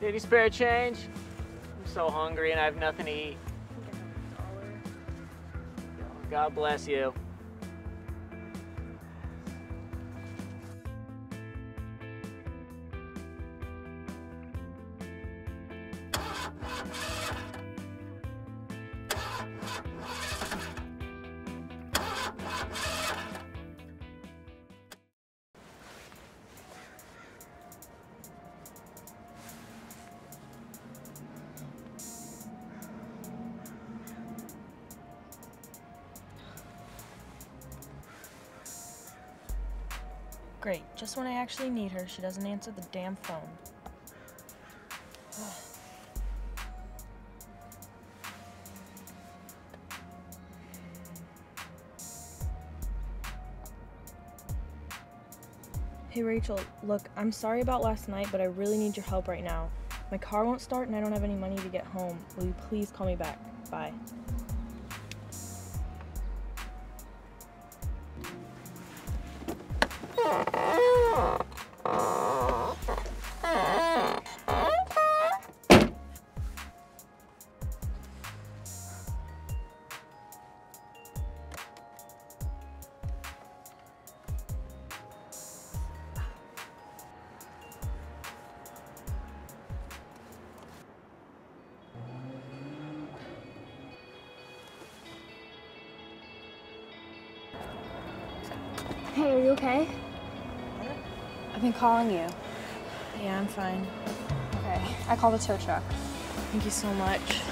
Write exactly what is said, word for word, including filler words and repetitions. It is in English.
Any spare change? I'm so hungry and I have nothing to eat. I think I have a dollar. God bless you. Great, just when I actually need her, she doesn't answer the damn phone. Hey Rachel, look, I'm sorry about last night, but I really need your help right now. My car won't start and I don't have any money to get home. Will you please call me back? Bye. Hey, are you okay? I've been calling you. Yeah, I'm fine. Okay, I called the tow truck. Thank you so much.